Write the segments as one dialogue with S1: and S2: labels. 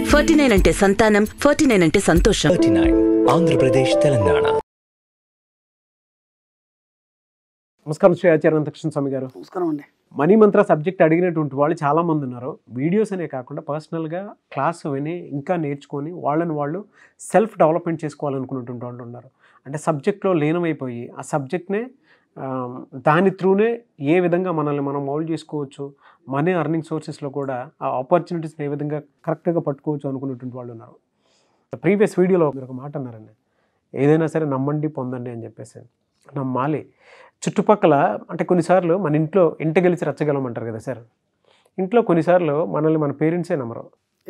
S1: 49 అంటే సంతానం, 49 అంటే సంతోషం.
S2: 39 ఆంధ్రప్రదేశ్, తెలంగాణ.
S3: నమస్కారం శ్రీ అనంత కృష్ణ స్వామి గారు.
S4: నమస్కారం అండి.
S3: మనీ మంత్ర సబ్జెక్ట్ అడిగినటువంటి వాళ్ళు చాలా మంది ఉన్నారు. వీడియోస్ అనే కాకుండా పర్సనల్గా క్లాస్ విని ఇంకా నేర్చుకొని వాళ్ళని వాళ్ళు సెల్ఫ్ డెవలప్మెంట్ చేసుకోవాలనుకున్నటువంటి వాళ్ళు ఉన్నారు. అంటే సబ్జెక్ట్లో లీనమైపోయి ఆ సబ్జెక్ట్నే దాని త్రూనే ఏ విధంగా మనల్ని మనం మౌల్డ్ చేసుకోవచ్చు, మనీ అర్నింగ్ సోర్సెస్లో కూడా ఆ ఆపర్చునిటీస్ని ఏ విధంగా కరెక్ట్గా పట్టుకోవచ్చు అనుకున్నటువంటి వాళ్ళు ఉన్నారు. ప్రీవియస్ వీడియోలో మీరు ఒక మాట అన్నారండి, ఏదైనా సరే నమ్మండి పొందండి అని చెప్పేసి. నమ్మాలి. చుట్టుపక్కల అంటే కొన్నిసార్లు మన ఇంట గెలిచి రచ్చగలమంటారు కదా సార్. ఇంట్లో కొన్నిసార్లు మనల్ని మన పేరెంట్సే నమ్మరు,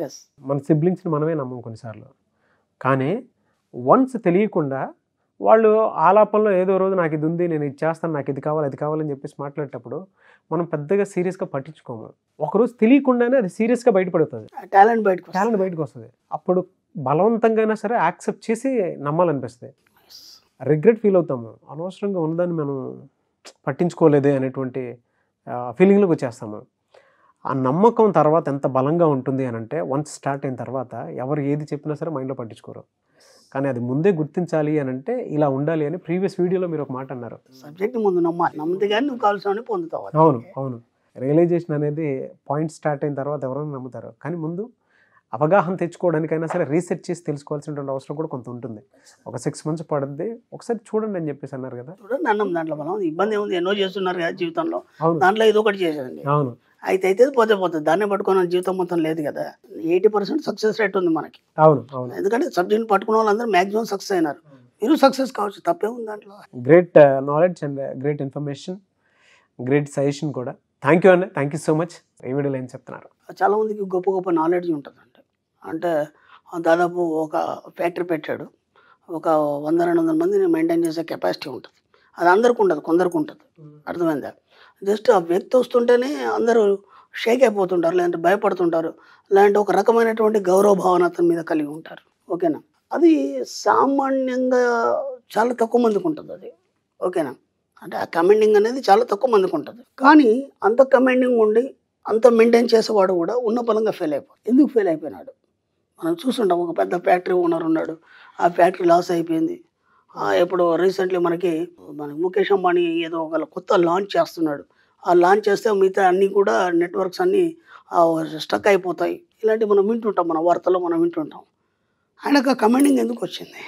S3: మన సిబ్లింగ్స్ని మనమే నమ్మం కొన్నిసార్లు. కానీ వన్స్ తెలియకుండా వాళ్ళు ఆలాపంలో ఏదో రోజు నాకు ఇది ఉంది, నేను ఇది చేస్తాను, నాకు ఇది కావాలి, అది కావాలని చెప్పేసి మాట్లాడేటప్పుడు మనం పెద్దగా సీరియస్గా పట్టించుకోము. ఒకరోజు తెలియకుండానే అది సీరియస్గా బయటపడుతుంది, టాలెంట్ బయటకు వస్తుంది. అప్పుడు బలవంతంగా సరే యాక్సెప్ట్ చేసి నమ్మాలనిపిస్తుంది. రిగ్రెట్ ఫీల్ అవుతాము, అనవసరంగా ఉన్నదాన్ని మనం పట్టించుకోలేదే అనేటువంటి ఫీలింగ్లోకి వచ్చేస్తాము. ఆ నమ్మకం తర్వాత ఎంత బలంగా ఉంటుంది అని అంటే, వన్స్ స్టార్ట్ అయిన తర్వాత ఎవరు ఏది చెప్పినా సరే మైండ్లో పట్టించుకోరు. కానీ అది ముందే గుర్తించాలి అని అంటే ఇలా ఉండాలి అని ప్రీవియస్ వీడియోలో మీరు ఒక మాట అన్నారు.
S4: సబ్జెక్ట్ ముందు నమ్మాలి, నమ్మితే కానీ నువ్వు కావాల్సిన పొందుతావు.
S3: అవును. రియలైజేషన్ అనేది పాయింట్ స్టార్ట్ అయిన తర్వాత ఎవరైనా నమ్ముతారు. కానీ ముందు అవగాహన తెచ్చుకోవడానికైనా సరే రీసెర్చ్ చేసి తెలుసుకోవాల్సినటువంటి అవసరం కూడా కొంత ఉంటుంది. ఒక 6 months పడుద్ది, ఒకసారి చూడండి అని చెప్పేసి అన్నారు కదా.
S4: చూడండి అన్నం, దాంట్లో మనం ఇబ్బంది ఏముంది, ఎన్నో చేస్తున్నారు కదా జీవితంలో. దాంట్లో ఏదో ఒకటి చేసేదండి.
S3: అవును,
S4: అయితే పోతే దాన్నే పట్టుకున్న జీవితం మొత్తం లేదు కదా. 80% సక్సెస్ రేట్ ఉంది మనకి.
S3: అవును.
S4: ఎందుకంటే సబ్జెక్ట్ పట్టుకున్న వాళ్ళందరూ మ్యాక్సిమం సక్సెస్ అయినారు. మీరు సక్సెస్ కావచ్చు, తప్పే ఉంది దాంట్లో.
S3: Great knowledge and great information, great suggestion కూడా. థ్యాంక్ యూ అండి, థ్యాంక్ యూ సో మచ్. ఈ వీడియోలో ఏం చెప్తున్నారు?
S4: చాలా మందికి గొప్ప నాలెడ్జ్ ఉంటుందండి. అంటే దాదాపు ఒక ఫ్యాక్టరీ పెట్టాడు, ఒక 100-200 మందిని మెయింటైన్ చేసే కెపాసిటీ ఉంటుంది. అది అందరికి ఉండదు, కొందరికి ఉంటుంది. అర్థమైందా? జస్ట్ ఆ వ్యక్తి వస్తుంటేనే అందరూ షేక్ అయిపోతుంటారు, లేదంటే భయపడుతుంటారు, లేదంటే ఒక రకమైనటువంటి గౌరవ భావన అతని మీద కలిగి ఉంటారు. ఓకేనా? అది సామాన్యంగా చాలా తక్కువ మందికి ఉంటుంది అది. ఓకేనా? అంటే ఆ కమాండింగ్ అనేది చాలా తక్కువ మందికి ఉంటుంది. కానీ అంత కమాండింగ్ ఉండి అంత మెయింటైన్ చేసేవాడు కూడా ఉన్న బలంగా ఫెయిల్ అయిపోయాడు. ఎందుకు ఫెయిల్ అయిపోయినాడు? మనం చూస్తుంటాం, ఒక పెద్ద ఫ్యాక్టరీ ఓనర్ ఉన్నాడు, ఆ ఫ్యాక్టరీ లాస్ అయిపోయింది. ఇప్పుడు రీసెంట్లీ మనకి ముఖేష్ అంబానీ ఏదో ఒక కొత్త లాంచ్ చేస్తున్నాడు. ఆ లాంచ్ చేస్తే మిగతా అన్నీ కూడా నెట్వర్క్స్ అన్నీ స్టక్ అయిపోతాయి. ఇలాంటివి మనం వింటుంటాం, మన వార్తల్లో మనం వింటుంటాం. ఆయనకు ఆ కమాండింగ్ ఎందుకు వచ్చింది?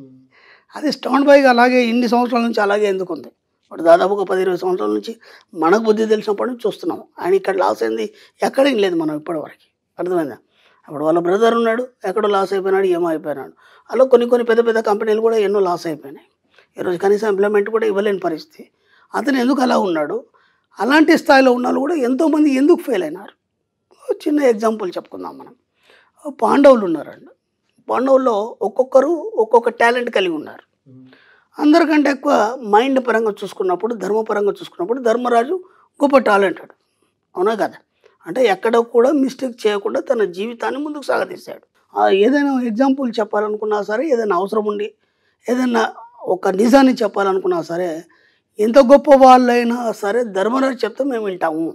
S4: అది స్టాండ్ బైగా అలాగే ఇన్ని సంవత్సరాల నుంచి అలాగే ఎందుకు ఉంది? ఇప్పుడు దాదాపు ఒక 10-20 సంవత్సరాల నుంచి మనకు బుద్ధి తెలిసినప్పటి నుంచి చూస్తున్నాం. ఆయన ఇక్కడ లాస్ అయింది ఎక్కడేం లేదు మనం ఇప్పటివరకు. అర్థమైందా? అప్పుడు వాళ్ళ బ్రదర్ ఉన్నాడు, ఎక్కడో లాస్ అయిపోయినాడు, ఏమో అయిపోయినాడు. అలా కొన్ని పెద్ద కంపెనీలు కూడా ఎన్నో లాస్ అయిపోయినాయి. ఈరోజు కనీసం ఎంప్లాయ్మెంట్ కూడా ఇవ్వలేని పరిస్థితి. అతను ఎందుకు అలా ఉన్నాడు? అలాంటి స్థాయిలో ఉన్న వాళ్ళు కూడా ఎంతోమంది ఎందుకు ఫెయిల్ అయినారు? చిన్న ఎగ్జాంపుల్ చెప్పుకుందాం మనం. పాండవులు ఉన్నారండి. పాండవుల్లో ఒక్కొక్కరు ఒక్కొక్క టాలెంట్ కలిగి ఉన్నారు. అందరికంటే ఎక్కువ మైండ్ పరంగా చూసుకున్నప్పుడు, ధర్మపరంగా చూసుకున్నప్పుడు ధర్మరాజు గొప్ప టాలెంటెడ్. అవునా కదా? అంటే ఎక్కడ కూడా మిస్టేక్ చేయకుండా తన జీవితాన్ని ముందుకు సాగదీశాడు. ఏదైనా ఎగ్జాంపుల్ చెప్పాలనుకున్నా సరే, ఏదైనా అవసరం ఉండి ఏదైనా ఒక నిజాన్ని చెప్పాలనుకున్నా సరే, ఎంత గొప్ప వాళ్ళైనా సరే ధర్మరాజు చెప్తే మేము వింటాము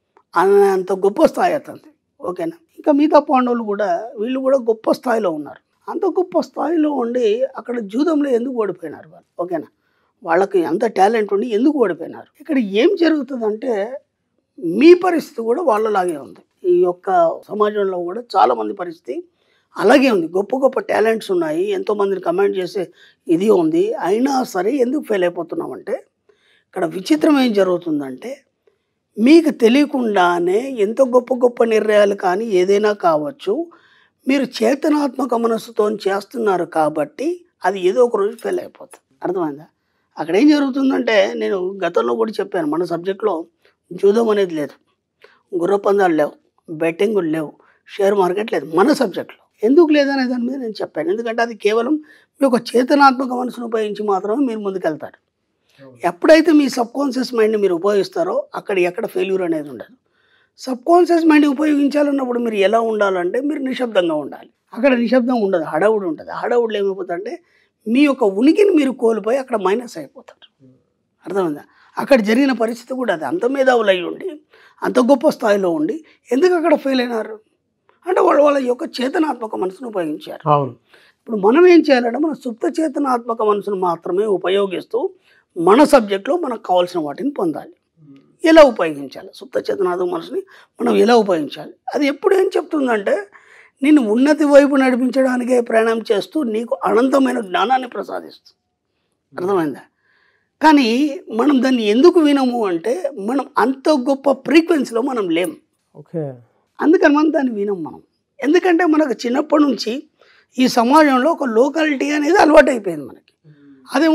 S4: అంత గొప్ప స్థాయి అతనిది. ఓకేనా? ఇంకా మిగతా పాండవులు కూడా, వీళ్ళు కూడా గొప్ప స్థాయిలో ఉన్నారు. అంత గొప్ప స్థాయిలో ఉండి అక్కడ జూదంలో ఎందుకు ఓడిపోయినారు వాళ్ళు? ఓకేనా? వాళ్ళకి అంత టాలెంట్ ఉండి ఎందుకు ఓడిపోయినారు? ఇక్కడ ఏం జరుగుతుందంటే, మీ పరిస్థితి కూడా వాళ్ళలాగే ఉంది. ఈ యొక్క సమాజంలో కూడా చాలామంది పరిస్థితి అలాగే ఉంది. గొప్ప టాలెంట్స్ ఉన్నాయి, ఎంతోమందిని కమాండ్ చేసే ఇది ఉంది. అయినా సరే ఎందుకు ఫెయిల్ అయిపోతున్నామంటే, ఇక్కడ విచిత్రం ఏం జరుగుతుందంటే, మీకు తెలియకుండానే ఎంతో గొప్ప నిర్ణయాలు కానీ ఏదైనా కావచ్చు, మీరు చేతనాత్మక మనస్సుతో చేస్తున్నారు కాబట్టి అది ఏదో ఒక రోజు ఫెయిల్ అయిపోతుంది. అర్థమైందా? అక్కడ ఏం జరుగుతుందంటే, నేను గతంలో కూడా చెప్పాను, మన సబ్జెక్ట్లో జూదం అనేది లేదు, గుర్రపందాలు లేవు, బెట్టింగులు లేవు, షేర్ మార్కెట్ లేదు మన సబ్జెక్ట్లో. ఎందుకు లేదనే దాని మీద నేను చెప్పాను. ఎందుకంటే అది కేవలం మీ ఒక చేతనాత్మక మనసును ఉపయోగించి మాత్రమే మీరు ముందుకెళ్తారు. ఎప్పుడైతే మీ సబ్కాన్షియస్ మైండ్ని మీరు ఉపయోగిస్తారో అక్కడ ఎక్కడ ఫెయిల్యూర్ అనేది ఉండదు. సబ్కాన్షియస్ మైండ్ ఉపయోగించాలన్నప్పుడు మీరు ఎలా ఉండాలంటే, మీరు నిశ్శబ్దంగా ఉండాలి. అక్కడ నిశ్శబ్దం ఉండదు, హడావుడి ఉంటుంది. హడావుడిలో ఏమైపోతుందంటే మీ యొక్క ఉనికిని మీరు కోల్పోయి అక్కడ మైనస్ అయిపోతారు. అర్థమైందా? అక్కడ జరిగిన పరిస్థితి కూడా అది. అంత మేధావులు అయి ఉండి అంత గొప్ప స్థాయిలో ఉండి ఎందుకు అక్కడ ఫెయిల్ అయినారు? అంటే వాళ్ళు వాళ్ళ యొక్క చేతనాత్మక మనసును ఉపయోగించారు.
S3: అవును.
S4: ఇప్పుడు మనం ఏం చేయాలంటే మన సుప్త చేతనాత్మక మనసును మాత్రమే ఉపయోగిస్తూ మన సబ్జెక్ట్లో మనకు కావాల్సిన వాటిని పొందాలి. ఎలా ఉపయోగించాలి సుప్త చేతనాత్మక మనసుని మనం ఎలా ఉపయోగించాలి? అది ఎప్పుడు ఏం చెప్తుందంటే నిన్ను ఉన్నతి వైపు నడిపించడానికే ప్రయాణం చేస్తూ నీకు అనంతమైన జ్ఞానాన్ని ప్రసాదిస్తుంది. అర్థమైందా? కానీ మనం దాన్ని ఎందుకు వినము అంటే మనం అంత గొప్ప ఫ్రీక్వెన్సీలో మనం లేము.
S3: ఓకే.
S4: అందుకని మనం దాన్ని వినం మనం. ఎందుకంటే మనకు చిన్నప్పటి నుంచి ఈ సమాజంలో ఒక లోకాలిటీ అనేది అలవాటు అయిపోయింది మనకి. అదేమో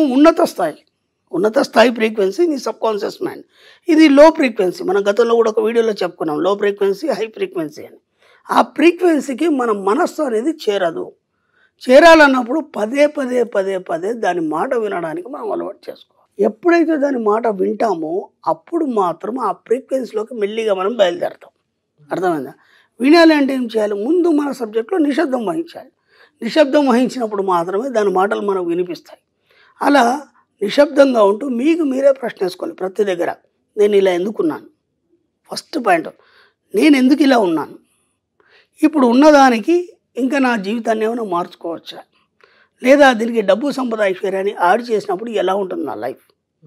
S4: ఉన్నత స్థాయి ఫ్రీక్వెన్సీ నీ సబ్ కాన్షియస్ మైండ్. ఇది లో ఫ్రీక్వెన్సీ. మనం గతంలో కూడా ఒక వీడియోలో చెప్పుకున్నాం లో ఫ్రీక్వెన్సీ హై ఫ్రీక్వెన్సీ అని. ఆ ఫ్రీక్వెన్సీకి మన మనస్సు అనేది చేరాలన్నప్పుడు పదే దాని మాట వినడానికి మనం అలవాటు చేసుకోవాలి. ఎప్పుడైతే దాని మాట వింటామో అప్పుడు మాత్రం ఆ ఫ్రీక్వెన్సీలోకి మెల్లిగా మనం బయలుదేరతాం. అర్థమైందా? వినాలి అంటే ఏం చేయాలి? ముందు మన సబ్జెక్ట్లో నిశ్శబ్దం వహించాలి. నిశ్శబ్దం వహించినప్పుడు మాత్రమే దాని మాటలు మనకు వినిపిస్తాయి. అలా నిశ్శబ్దంగా ఉంటూ మీకు మీరే ప్రశ్న వేసుకోవాలి ప్రతి దగ్గర. నేను ఇలా ఎందుకున్నాను? ఫస్ట్ పాయింట్, నేను ఎందుకు ఇలా ఉన్నాను? ఇప్పుడు ఉన్నదానికి ఇంకా నా జీవితాన్ని ఏమైనా మార్చుకోవచ్చా? లేదా దీనికి డబ్బు సంపద ఐశ్వర్యాన్ని యాడ్ చేసినప్పుడు ఎలా ఉంటుంది నా లైఫ్?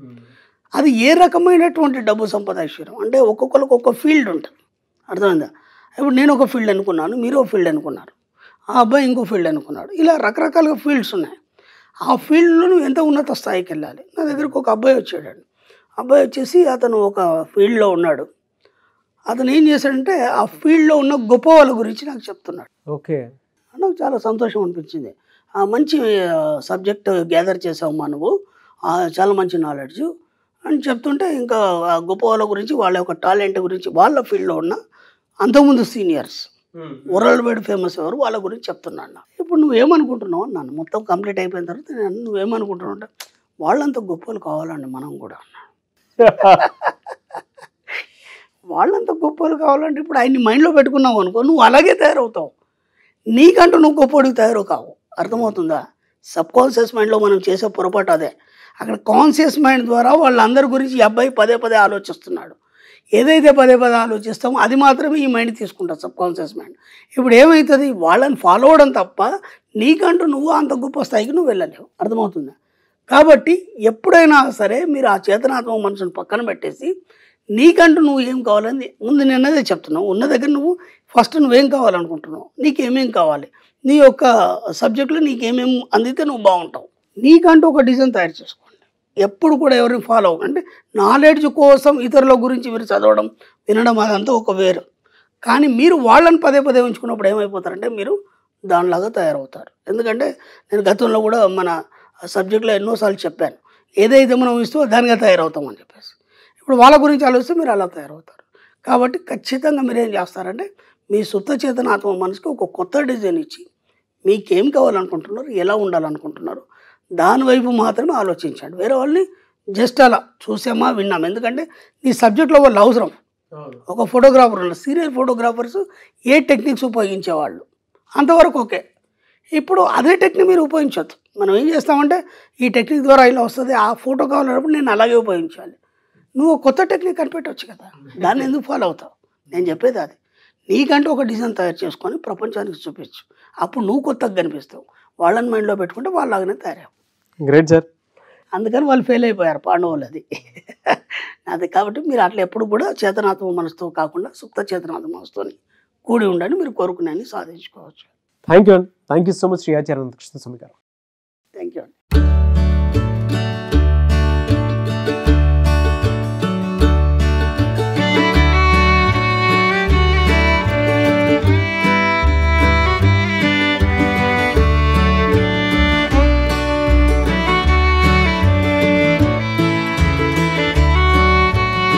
S4: అది ఏ రకమైనటువంటి డబ్బు సంపద ఐశ్వర్యం అంటే ఒక్కొక్కరికి ఒక్కొక్క ఫీల్డ్ ఉంటుంది. అర్థమైందా? ఇప్పుడు నేను ఒక ఫీల్డ్ అనుకున్నాను, మీరు ఒక ఫీల్డ్ అనుకున్నారు, ఆ అబ్బాయి ఇంకో ఫీల్డ్ అనుకున్నాడు. ఇలా రకరకాలుగా ఫీల్డ్స్ ఉన్నాయి. ఆ ఫీల్డ్లో నువ్వు ఎంత ఉన్నత స్థాయికి వెళ్ళాలి. నా దగ్గరకు ఒక అబ్బాయి వచ్చాడు. అబ్బాయి వచ్చేసి అతను ఒక ఫీల్డ్లో ఉన్నాడు. అతను ఏం చేశాడంటే ఆ ఫీల్డ్లో ఉన్న గొప్ప వాళ్ళ గురించి నాకు చెప్తున్నాడు.
S3: ఓకే.
S4: నాకు చాలా సంతోషం అనిపించింది. మంచి సబ్జెక్ట్ గ్యాదర్ చేసావు నువ్వు, చాలా మంచి నాలెడ్జ్ అని చెప్తుంటే ఇంకా ఆ గొప్ప వాళ్ళ గురించి వాళ్ళ యొక్క టాలెంట్ గురించి వాళ్ళ ఫీల్డ్లో ఉన్న అంతకుముందు సీనియర్స్ వరల్డ్ వైడ్ ఫేమస్ ఎవరు వాళ్ళ గురించి చెప్తున్నాను. ఇప్పుడు నువ్వేమనుకుంటున్నావు అన్నాను. మొత్తం కంప్లీట్ అయిపోయిన తర్వాత నువ్వేమనుకుంటున్నావు అంటే వాళ్ళంత గొప్పలు కావాలండి మనం కూడా అన్నాడు. వాళ్ళంత గొప్పలు కావాలంటే ఇప్పుడు ఆయన్ని మైండ్లో పెట్టుకున్నావు అనుకో, నువ్వు అలాగే తయారవుతావు. నీకంటూ నువ్వు గొప్పడికి తయారు కావు. అర్థమవుతుందా? సబ్ కాన్షియస్ మైండ్లో మనం చేసే పొరపాటు అదే. అక్కడ కాన్షియస్ మైండ్ ద్వారా వాళ్ళందరి గురించి ఈ అబ్బాయి పదే ఆలోచిస్తున్నాడు. ఏదైతే పదే ఆలోచిస్తామో అది మాత్రమే ఈ మైండ్ తీసుకుంటుంది, సబ్ కాన్షియస్ మైండ్. ఇప్పుడు ఏమవుతుంది? వాళ్ళని ఫాలో అవ్వడం తప్ప నీకంటూ నువ్వు అంత గొప్ప స్థాయికి నువ్వు వెళ్ళలేవు. అర్థమవుతుందా? కాబట్టి ఎప్పుడైనా సరే మీరు ఆ చేతనాత్మక మనసును పక్కన పెట్టేసి నీకంటూ నువ్వు ఏం కావాలని ముందు నిన్నదే చెప్తున్నావు. ఉన్న దగ్గర నువ్వు ఫస్ట్ నువ్వేం కావాలనుకుంటున్నావు, నీకేమేం కావాలి, నీ యొక్క సబ్జెక్టులో నీకేమేమి అందితే నువ్వు బాగుంటావు. నీకంటూ ఒక డిజైన్ తయారు చేసుకోండి. ఎప్పుడు కూడా ఎవరిని ఫాలో అవ్వకండి. నాలెడ్జ్ కోసం ఇతరుల గురించి మీరు చదవడం వినడం అదంతా ఒక వేరు. కానీ మీరు వాళ్ళని పదే ఉంచుకున్నప్పుడు ఏమైపోతారంటే మీరు దానిలాగా తయారవుతారు. ఎందుకంటే నేను గతంలో కూడా మన సబ్జెక్ట్లో ఎన్నోసార్లు చెప్పాను, ఏదైతే మనం ఇస్తూ దానిగా తయారవుతామని చెప్పేసి. ఇప్పుడు వాళ్ళ గురించి ఆలోచిస్తే మీరు అలా తయారవుతారు. కాబట్టి ఖచ్చితంగా మీరు ఏం చేస్తారంటే మీ సుప్త చేతనాత్మ మనసుకి ఒక కొత్త డిజైన్ ఇచ్చి మీకేం కావాలనుకుంటున్నారు, ఎలా ఉండాలనుకుంటున్నారు దానివైపు మాత్రమే ఆలోచించండి. వేరే వాళ్ళని జస్ట్ అలా చూసామా విన్నాము. ఎందుకంటే నీ సబ్జెక్ట్లో వాళ్ళు అవసరం. ఒక ఫోటోగ్రాఫర్ ఉన్నారు, సీరియల్ ఫోటోగ్రాఫర్స్ ఏ టెక్నిక్స్ ఉపయోగించేవాళ్ళు అంతవరకు ఓకే. ఇప్పుడు అదే టెక్నిక్ మీరు ఉపయోగించవచ్చు. మనం ఏం చేస్తామంటే ఈ టెక్నిక్ ద్వారా ఇలా వస్తుంది, ఆ ఫోటో కావాలన్నప్పుడు నేను అలాగే ఉపయోగించాలి. నువ్వు కొత్త టెక్నిక్ కనిపెట్టవచ్చు కదా, దాన్ని ఎందుకు ఫాలో అవుతావు? నేను చెప్పేది అది. నీకంటూ ఒక డిజైన్ తయారు చేసుకొని ప్రపంచానికి చూపించు. అప్పుడు నువ్వు కొత్తగా కనిపిస్తావు. వాళ్ళని మైండ్లో పెట్టుకుంటే వాళ్ళలాగానే తయారవు.
S3: Great sir.
S4: అందుకని వాళ్ళు ఫెయిల్ అయిపోయారు పాండవులు. అది కాబట్టి మీరు అట్లా ఎప్పుడు కూడా చేతనాత్మ మనసుతో కాకుండా సుప్త చేతనాత్మ మనసుతో కూడి ఉండండి. మీరు కోరుకునేది సాధించుకోవచ్చు.
S3: Thank you so much Shri Acharya Anantha Krishna Swami గారు.
S4: థ్యాంక్ యూ అండి.